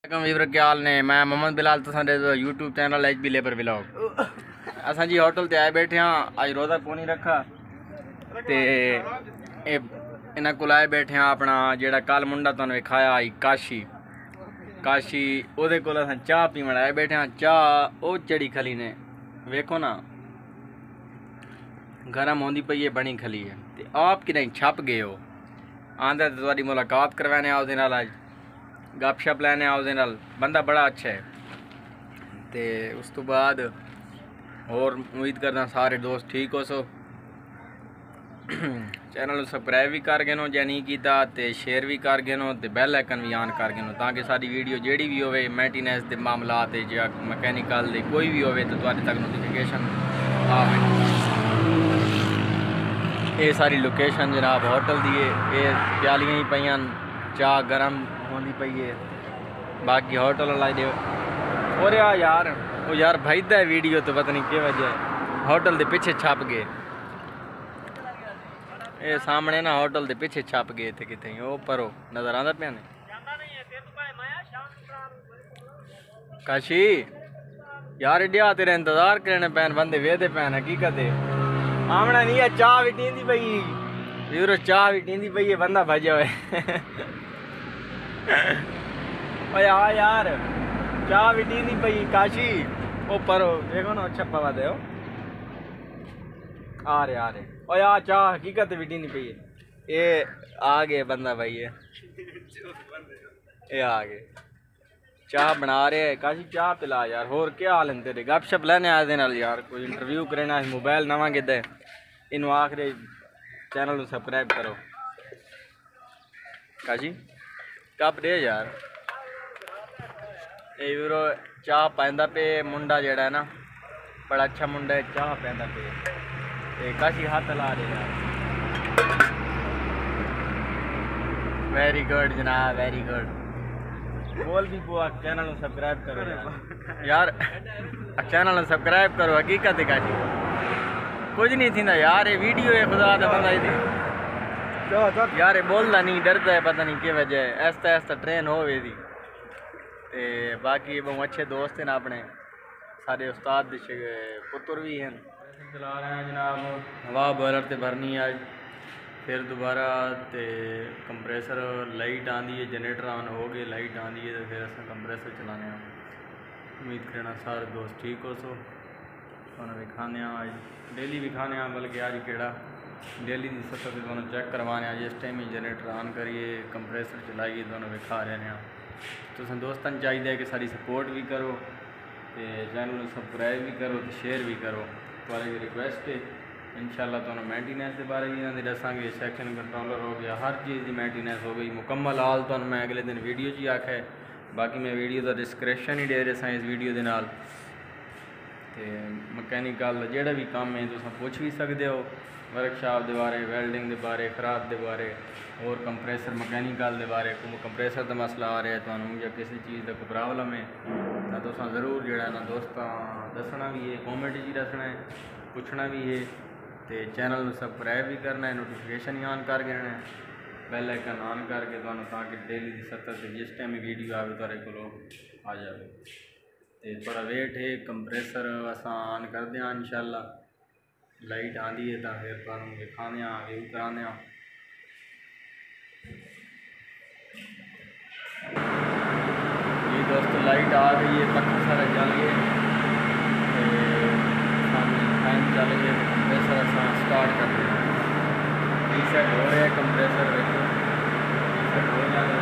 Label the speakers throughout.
Speaker 1: वीर क्या हाल ने। मैं मोहम्मद बिलाल तो YouTube channel H B labour vlog. असा जी होटल ते आए बैठे हाँ, अज रोज़ा कोनी रखा ते इन्हां कोल आए बैठे हाँ। अपना जेड़ा कल मुंडा तुहानू विखाया आई काशी ओहदे कोल असां चाह पीवन आए बैठे हाँ। चाह ओ चढ़ी खली ने वेखो ना, गर्म होंदी पई है, बनी खली है। ते आप कि नहीं छप गए हो, आंदा तो तुहाडी मुलाकात करवाने आओ दे नाल, अज गपशप लैने आओ दे नाल। बंदा बड़ा अच्छा है। ते उस तो बाद और उम्मीद करदा सारे दोस्त ठीक हो सो। चैनल सबसक्राइब भी कर गए जे नहीं कीता, ते शेयर भी कर गए ते बैल आइकन भी ऑन कर गए ताकि सारी वीडियो जेड़ी भी होवे मेंटेनेंस दे मामलात या मैकेनिकल दे कोई भी होवे तो तुहाडे तक नोटिफिकेशन आवे। ये सारी लोकेशन जनाब होटल दी है। ये प्यालियां ही पईयां, चाह गर्म होंदी पई है। बाकी होटल वाला दे और यार भाई दा वीडियो तो पता नहीं क्या वजह है, होटल दे पीछे छप गए। ये सामने ना होटल दे पीछे छप गए थे कितने वो परो नजर आंदा पे ने। काशी यार इंडिया तेरा इंतजार करने पैन बंदे वेदे पैन हकीकत है। आमना नहीं है, चाह भी टींदी पई वीरो, चाह भी टींदी पई है, बंदा भजा हुए। ओए हाँ यार चाह भी टींदी पई काशी ओ परो देखो ना, अच्छा पवा दे आ रहे ओ यार चाह हकीकत भी टींदी पई है। ये आ गए बंदा भाई, ये आ गए चाह बना रहे है। काशी चाह पिला यार, होर क्या हाल है तेरे? गपशप लैने आए दे नाल यार, कोई इंटरव्यू करना है। मोबाइल नवा किदा इनू आखिर चैनल सबसक्राइब करो। काशी कप दे यार। ये वीरो चाह पैंदा पे मुंडा जेड़ा है ना, बड़ा अच्छा मुंडा है, चाह पैंदा पे। काशी हाथ ला रहे यार। वेरी गुड जनाब, वेरी गुड। बोल भी बुआ चैनल सब्सक्राइब करो यार, चैनल सब्सक्राइब करो। हकीकत है काशी कुछ नहीं थी ना यार, ये वीडियो है खुदा दा बंदा ये यार बोलता नहीं, डरता है, पता नहीं क्या वजह है। ऐसा ऐसा ट्रेन हो दी ते बाकी बहुत अच्छे दोस्त हैं अपने, सारे उस्ताद पुत्र भी हैं। चला रहे हैं जनाब, हवा बॉयलर से भरनी है आज फिर दोबारा। तो कंप्रेसर लाइट आँदी है, जनरेटर ऑन हो गए, लाइट आँदी है तो फिर अस कंप्रेसर चलाने। उम्मीद करना सारे दोस्त ठीक हो सो। तुहानू विखाने आज डेली विखाने, बल्कि अज केड़ा डेली की सतह से तुहानू चेक करवाने। जिस टाइम ही जनरेटर ऑन करिए कंप्रेसर चलाइए तुहानू विखा रहे हैं। तो दोस्तों चाहिए कि सारी सपोर्ट भी करो, तो चैनल सबसक्राइब भी करो, तो शेयर भी करो। तुम्हारी रिक्वेस्ट है इंशाल्लाह तुहानू मेंटेनेंस के बारे में इन्होंने दसांगे। सैक्शन कंट्रोलर हो गया, हर चीज़ की मेंटेनेंस हो गई मुकम्मल। हाल तुहानू मैं अगले दिन वीडियो च ही आखा है। बाकी मैं वीडियो का डिस्क्रिप्शन ही दे रहा इस वीडियो के नाल। ते मैकेनिकल जेड़ा भी काम है तुम पुछ भी सकते हो, वर्कशॉप के बारे, वेल्डिंग के बारे, खराब के बारे, और कंप्रेसर मैकेनिकल के बारे। कोई कंप्रेसर का मसला आ रहा है तुहानू या किसी चीज़ का कोई प्रॉब्लम है तो तुम ज़रूर जोड़ा ना दोस्तों दसना भी है, कॉमेंट ही दसना है, पूछना भी है। तो चैनल सबसक्राइब भी करना है, नोटिफिकेशन ही ऑन कर देना है, बेल आइकन ऑन करके तुहानू ताकि डेली की सतह से जिस टाइम वीडियो आए तुहारे को आ जाए। तो थोड़ा वेट है, कंप्रेसर अस ऑन कर दें इंशाल्लाह। लाइट आँदी है तो फिर तुहानू दिखाने व्यू कराने। जी दोस्तों लाइट आ गई है, पक्का सारा चल गया, फैन चल गए, कंप्रेसर अस स्टार्ट कर दें। रीसेट हो रहा है कंप्रेसर, देखो रीसेट हो जाने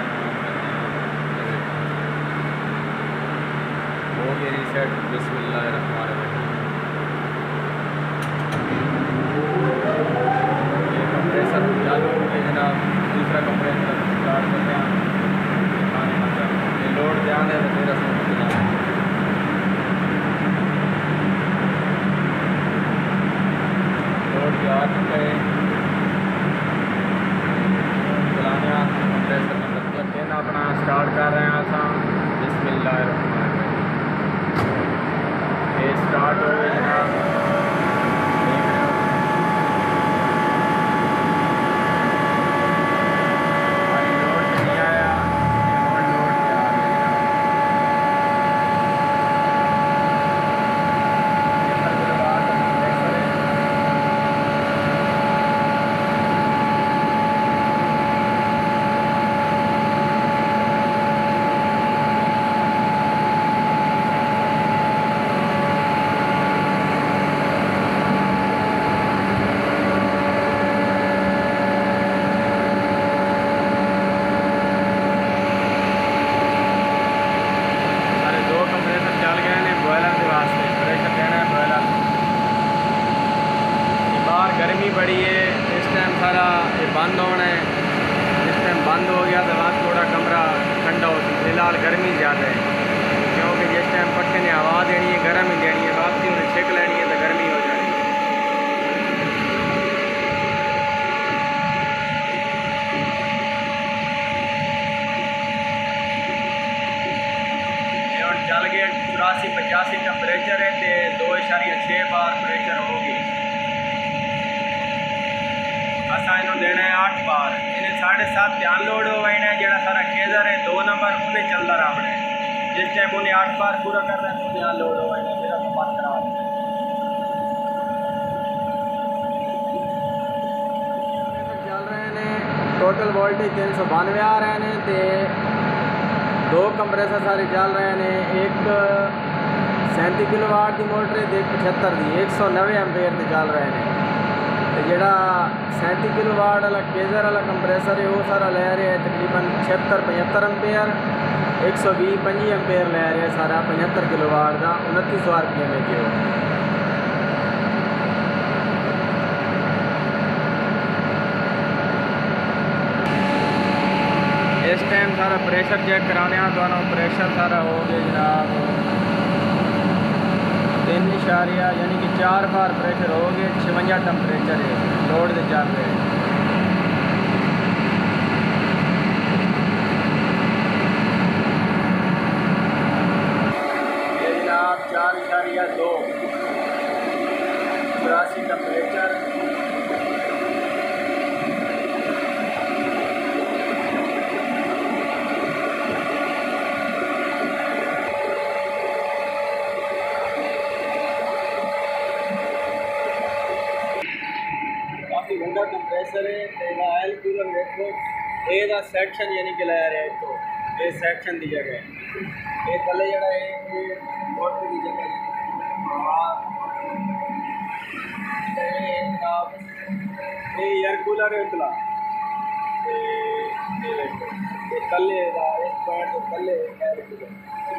Speaker 1: हो गया रीसेट। बिस्मिल्लाहिर्रहमानिर्रहीम। ये कंप्रेसर चालू हो गया जनाब, दूसरा कंप्रेसर स्टार्ट करते हैं। लोड ध्यान है तो फिर लोड आ चुका है, चलाने कंप्रेसर में मतलब देना अपना स्टार्ट कर रहे हैं। बिस्मिल्लाहिर्रहमानिर्रहीम। बंद होना है। जिस टाइम बंद हो गया तो बाद थोड़ा कमरा ठंडा हो। फिलहाल गर्मी ज़्यादा है क्योंकि जिस टाइम पक्के ने हवा देनी है गर्म ही देनी है, वापसी उन्हें छिक लेनी है तो गर्मी हो जानी है। चल गए 84-85 टैंपरेचर है तो 2.6 बार प्रेशर होगी। असा इन्हों देना है 8 बार। इन्हें 7.5 ध्यान लोड हो गए ना जरा सारा केजर है 2 नंबर उन्हें चलता रहा अपने। जिस टाइम उन्हें 8 बार पूरा कर रहे हैं तो ध्यान लोड हो गए ना मेरा तो बंद करा चल रहे हैं। टोटल वोल्टेज 392 आ रहे हैं तो 2 कंप्रेसर सारे चल रहे हैं। एक 37 किलोवाट की मोटर है, एक 75 की 190 एम्पेयर से चल रहे हैं। तो जोड़ा 37 किलोवाट वाला केजर वाला कंप्रेसर है वो सारा ले रहा है तकरीबन 76-75 एम्पेयर। 120-25 एम्पेयर ले रहा है सारा 75 किलोवाट का 2900 RPM है जो। इस टाइम सारा प्रेशर चेक कराने दोनों प्रेशर सारा हो गया जनाब 3 यानी कि 4 बार प्रेशर हो गए। 56 टम्परेचर है लोड से चल रहे हैं। ये जनाब 4.2 84 टम्परेचर। ठंडा कंप्रेसर है तो ऑयल कूलर देखो ये सैक्शन यानी कि लै रहा है तो ये सैक्शन की जगह ये थले जरा है मोटर की जगह ये एयर कूलर है उतला थले एक पॉइंट थले एयर कूलर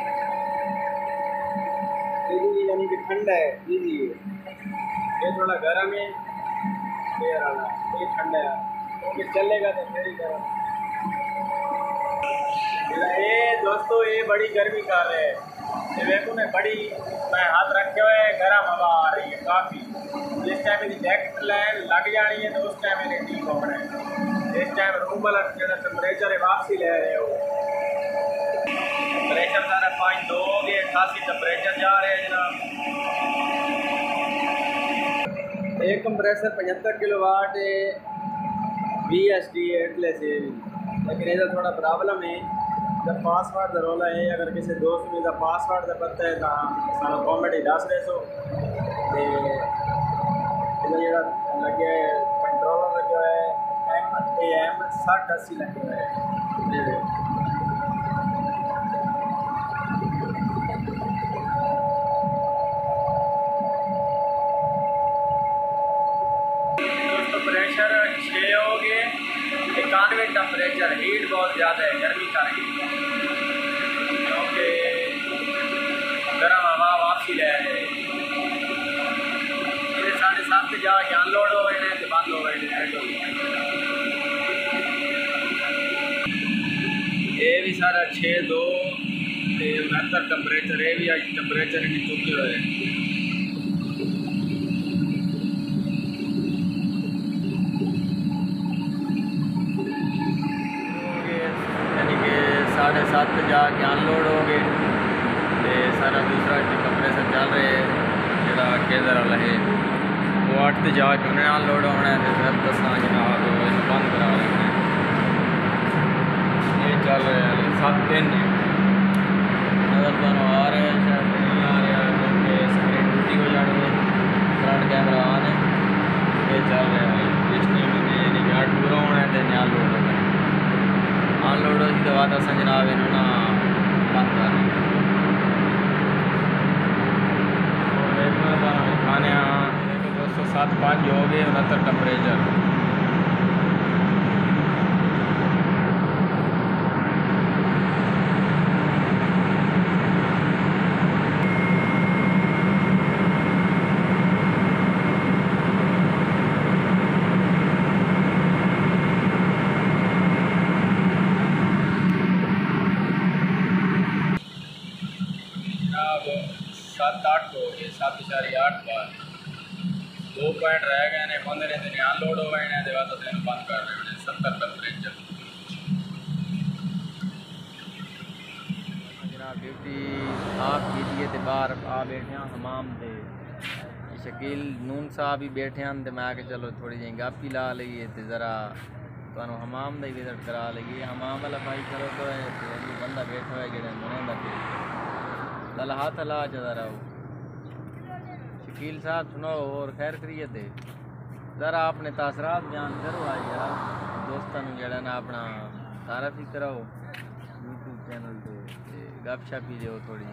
Speaker 1: यानी कि ठंडा है इजी है। ये थोड़ा गर्म है ये ठंडा है क्योंकि चलेगा तो फिर ही गर्म। ये दोस्तों ये बड़ी गर्मी का है ये देखो ने बड़ी मैं हाथ रखे हुए गर्म हवा आ रही है काफ़ी। जिस टाइम मेरी जैकेट लाइन लग जानी है तो उस टाइम मैंने ठीक होना है। इस टाइम रूम वाला जो टेम्परेचर है वापसी ले रहे हो। टेम्परेचर सारा 5.2 हो गए 88 टेम्परेचर जा रहे हैं जनाब। एक कंप्रेसर 75 किलोवाट है VSD है इतने से लेकिन ये थोड़ा प्रॉब्लम है जब पासवर्ड का रोला है। अगर किसी दोस्त में पासवर्ड का पता है तो सारा कॉमेंट ही दस रहे सो जो लगे कंट्रोलर लगे है AM 6080 लगे हुए है। प्रेशर 6 हो गए 91 टम्परेचर हीट बहुत ज़्यादा है गर्मी का नहीं क्योंकि गर्म हवा वापसी ले रहे हैं। 7.5 जाके अनलोड हो गए तो बंद हो गए। ये भी सारा 6.2 69 टम्परेचर ये भी आज टम्परेचर की चुके हुए हैं। यानी कि 7.5 जाके अनलोड हो गए तो सारा दूसरा कंप्रेसर चल रहे है जोड़ा केजर वाला है वो 8 जाके उन्हें अनलोड होना है तो फिर दसा जनाब बंद करा लेना है। ये चल रहे हैं 7-3 नज़र दोनों आ रहे हैं शायद नहीं आ रहे हैं क्योंकि स्क्रीन टूटी हो जानी है। फ्रंट कैमरा ऑन है ये चल रहे हैं पिछले महीने यानी कि 8 पूरा होना है तो अनलोड होना है। अनलोड होने के बाद अस जनाब इन्होंने बंद कर खाने दोस्तों 7.5 हो गए 69 टम्परेचर। 7-8 हो गए, 7.8 बार 2 पॉइंट रह गए ने, बंदे ने दिन अनलोड हो गए ने, बाद दिन बंद कर रहे हैं 70 टेम्परेचर। जनाब ड्यूटी आप कीजिए तो बाहर आ बैठे हैं हमाम दे, शकील नून साहब ही बैठे हैं तो मैं आके चलो थोड़ी जी गप ही ला लीए तो ज़रा तो हमाम का विजिट करा लीए। हमाम वाला भाई चलो तो बंदा बैठा हुआ है जो लल हाथ ला जरा शकील साहब सुनाओ और खैर करिए थे ज़रा अपने तासरात बयान करो आज यार, दोस्तों जड़ा ना अपना तारफ ही कराओ यूट्यूब चैनल पे गप शप ही दो थोड़ी।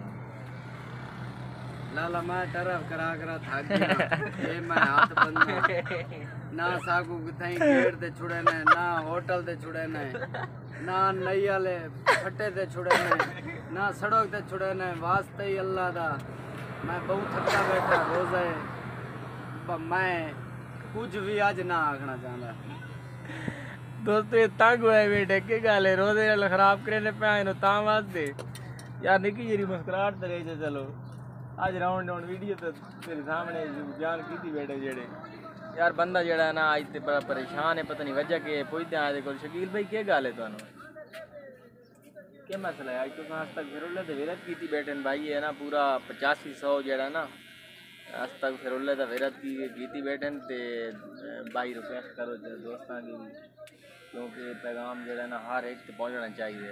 Speaker 2: लाला मैं तरफ करा करा थक गया ये मैं हाथ बंदा ना साकू कहीं गेट ते छुड़े ने, ना होटल ते छुड़े ने, ना नई वाले फट्टे ते छुड़े ने, ना सड़क ते छुड़े ने, वास्ते ही अल्लाह दा मैं बहुत थका बैठा रोज़े मैं कुछ भी आज ना आखना चाहता
Speaker 1: दोस्तों ये तंग हुए बेटे के गाले रोजे खराब करे पे ता वास्ते यार निकी जी मुस्कुराहट तो रही चलो आज राउंड राउंड वीडियो तो तेरे सामने बयान की बैठे जेड़े यार बंदा जड़ा ना आज तो बड़ा परेशान है, पता नहीं वजह के पुछते आए को शकील भाई क्या गल है तुहानू क्या मसला है? आज तो आज तक फिर तो विरत की बैठे भाई है ना पूरा 8500 जड़ा ना आज तक फिर तो विरत की बैठे ते 22 रुपये करो दोस्तों की, क्योंकि पैगाम जड़ा ना हर एक तक पहुँचना चाहिए।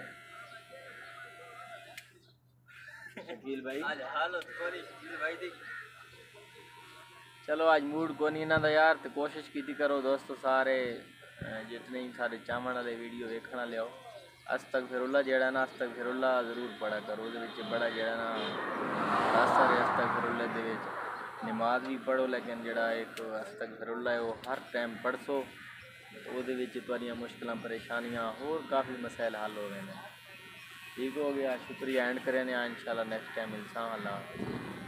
Speaker 1: शकील भाई आज हालत कोरी शकील भाई दी चलो आज मूड को नहीं इन्हों यार तो कोशिश की करो दोस्तों सारे जितने ही सारे चावण वाले वीडियो देखना लियाओ अस्तगफिरुल्लाह जड़ा ना अस्तगफिरुल्लाह जरूर पढ़ा करो, बड़ा जड़ा ना असर है अस्तगफिरुल्लाह दे विच नमाज भी पढ़ो लेकिन जड़ा एक अस्तगफिरुल्लाह है वो हर टाइम पढ़सो वो मुश्किल परेशानियाँ और काफ़ी मसाइल हल हो गए हैं। ठीक हो गया, शुक्रिया एंड करें इंशाल्लाह नेक्स्ट टाइम इंसान अल्लाह।